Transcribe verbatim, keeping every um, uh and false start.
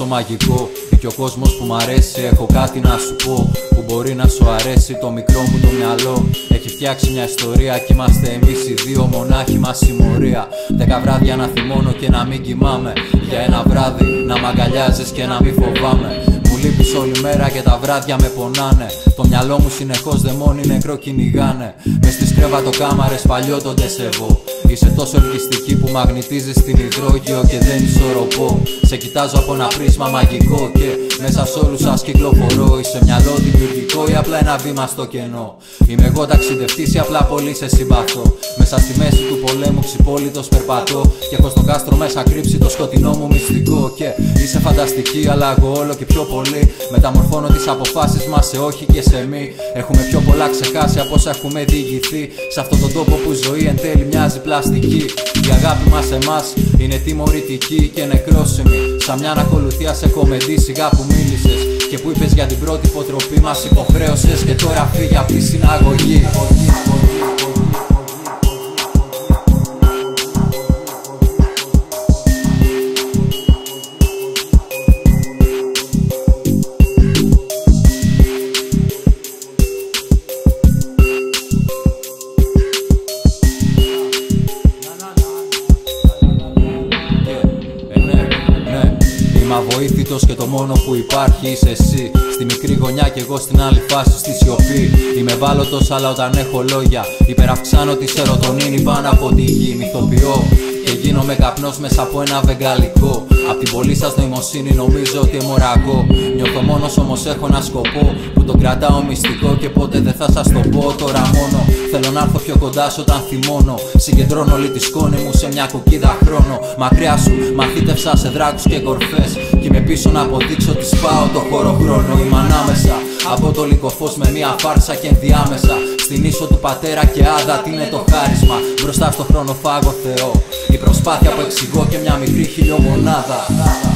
τόσο μαγικό και ο κόσμος που μ' αρέσει. Έχω κάτι να σου πω που μπορεί να σου αρέσει. Το μικρό μου το μυαλό έχει φτιάξει μια ιστορία κι είμαστε εμείς οι δύο μονάχοι μας συμμορία. Δέκα βράδια να θυμώνω και να μην κοιμάμαι, για ένα βράδυ να μ' αγκαλιάζεις και να μην φοβάμαι. Μου λείπεις όλη μέρα και τα βράδια με πονάνε. Το μυαλό μου συνεχώς δαιμόνι νεκρό κυνηγάνε. Μες στις κρεβατοκάμαρες παλιό τον τεσεβό. Είσαι τόσο ελκυστική που μαγνητίζεις την υδρόγειο και δεν ισορροπώ. Σε κοιτάζω από ένα πρίσμα μαγικό και μέσα σ' όλους σας κυκλοφορώ. Είσαι μυαλό δημιουργικό ή απλά ένα βήμα στο κενό? Είμαι εγώ ταξιδευτής ή απλά πολύ σε συμπαθώ? Μέσα στη μέση του πολέμου ξυπόλυτος περπατώ και έχω στο κάστρο μέσα κρύψει το σκοτεινό μου μυστικό. Και είσαι φανταστική αλλά εγώ όλο και πιο πολύ μεταμορφώνω τις αποφάσεις μας σε όχι και σε μη. Έχουμε πιο πολλά ξεχάσει από όσα έχουμε διηγηθεί σε αυτόν τον τόπο που η ζωή εν τέλει μοιάζει πλαστική. Η αγάπη μας εμάς είναι τιμωρητική και νεκρόσιμη, σαν μια ανακολουθία σε κομμεντή σιγά που μίλησες και που είπες για την πρώτη υποτροπή μας υποχρέωσες και τώρα φύγει από τη συναγωγή. Αβοήθητος και το μόνο που υπάρχει είσαι εσύ. Στη μικρή γωνιά και εγώ στην άλλη φάση στη σιωπή. Είμαι ευάλωτος αλλά όταν έχω λόγια υπεραυξάνω τη σερωτονίνη πάνω από τη γη. Μυθοποιώ και γίνομαι καπνός μέσα από ένα βεγγαλικό. Απ' την πολύ σας νοημοσύνη νομίζω ότι αιμορραγώ. Νιώθω μόνος όμως έχω ένα σκοπό που τον κρατάω μυστικό και ποτέ δεν θα σας το πω. Τώρα μόνο θέλω να έρθω πιο κοντά σου όταν θυμώνω. Συγκεντρώνω όλη τη σκόνη μου σε μια κουκκίδα χρόνο. Μακριά σου μαθήτευσα σε δράκους και κορφές κι είμαι πίσω να αποδείξω ότι σπάω το χώρο χρόνο. Είμαι ανάμεσα από το λυκοφός με μια φάρσα και ενδιάμεσα στην ίσο του πατέρα και άδα τι είναι το χάρισμα μπροστά στο χρονοφάγο Θεό. Η προσπάθεια που εξηγώ και μια μικρή χιλιομονάδα.